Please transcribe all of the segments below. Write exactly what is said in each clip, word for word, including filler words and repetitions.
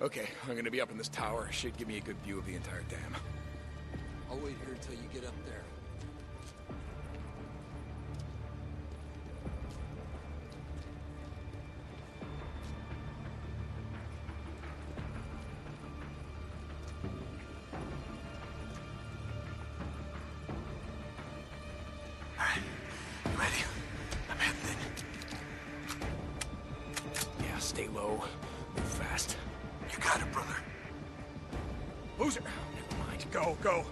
Okay, I'm gonna be up in this tower. Should give me a good view of the entire dam. I'll wait here until you get up there. Stay low. Move fast. You got it, brother. Loser! Never mind. Go, go.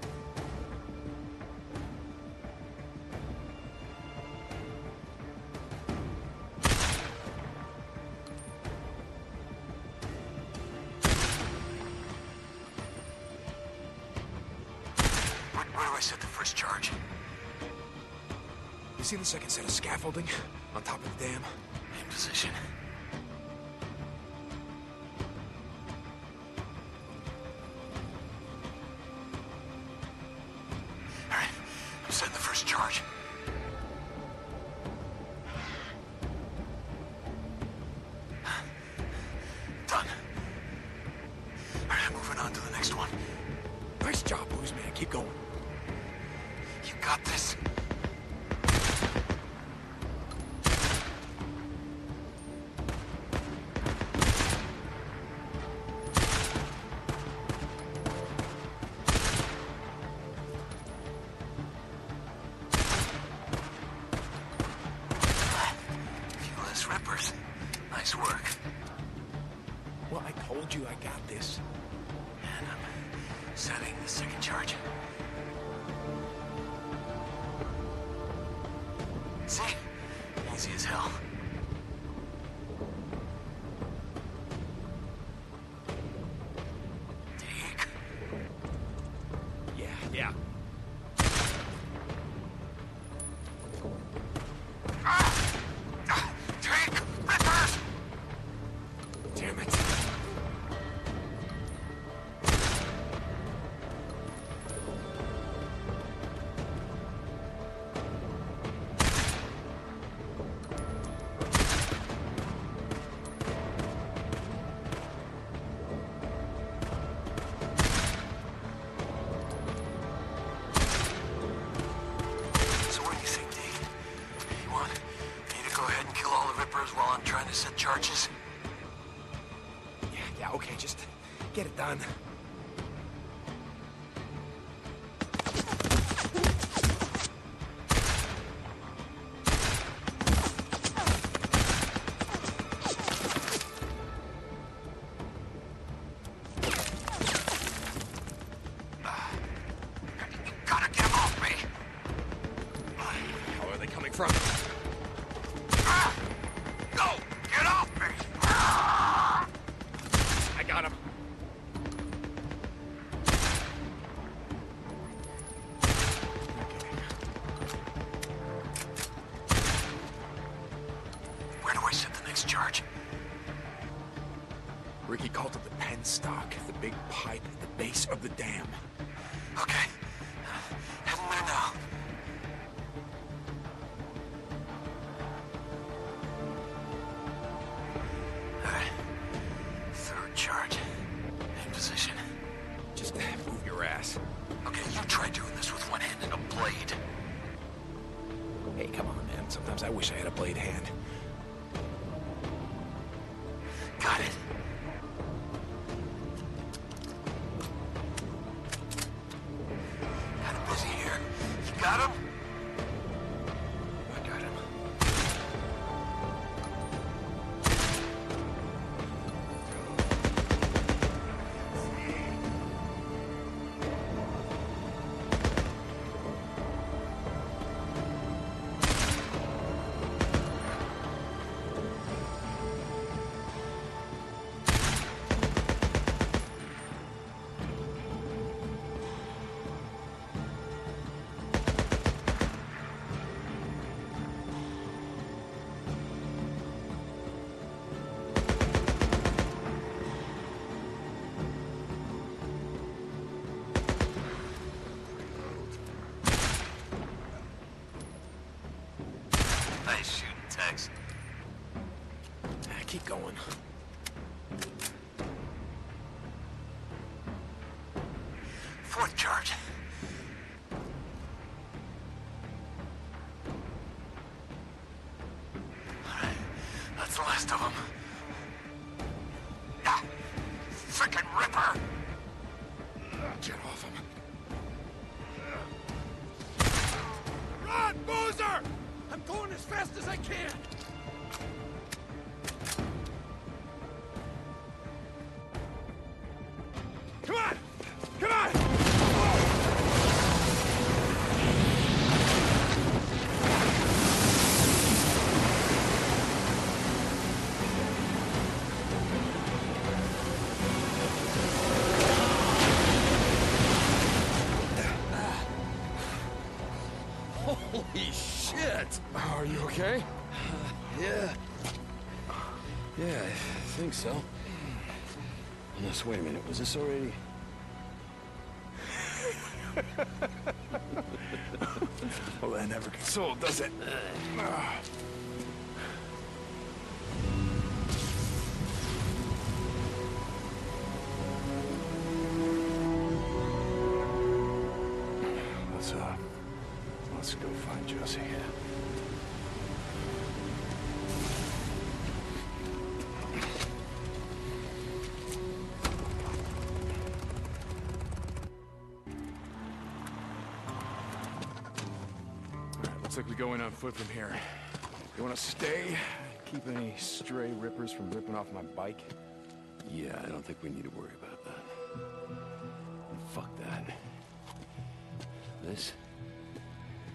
Where, where do I set the first charge? You see the second set of scaffolding on top of the dam? In position. Setting the first charge. Done. All right, moving on to the next one. Nice job, Booze Man. Keep going. You got this. Rippers. Nice work. Well, I told you I got this. And I'm setting the second charge. See? Easy as hell. Take. Yeah, yeah. Damn it. So what do you think, D? You want me to go ahead and kill all the Rippers while I'm trying to set charges? Yeah, yeah, okay, just get it done. Gotta get him off me! How are they coming from? Ah! Go! Get off me! Ah! I got him. Where do I set the next charge? Ricky called it the penstock, the big pipe at the base of the dam. Okay. Heading there now. Alright. Third charge. In position. Just move your ass. Okay, you try doing this with one hand and a blade. Hey, come on, man. Sometimes I wish I had a blade hand. Got it. Kind of busy here. You got him? I got him. Nice shooting, Tex. Ah, keep going. What charge? Alright, that's the last of them. Ah, frickin' Ripper! Get off him. Run, Boozer! I'm going as fast as I can. Come on! Come on! Holy shit! Are you okay? Yeah. Yeah, I think so. Unless, wait a minute, was this already... Well, that never gets old, does it? Ah. Let's, uh... let's go find Jesse. Looks like we go in on foot from here. You want to stay? Keep any stray rippers from ripping off my bike? Yeah, I don't think we need to worry about that. And fuck that. This?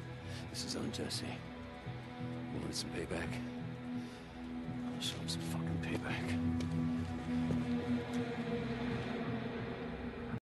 This is on Jesse. You wanted some payback? I'll show him some fucking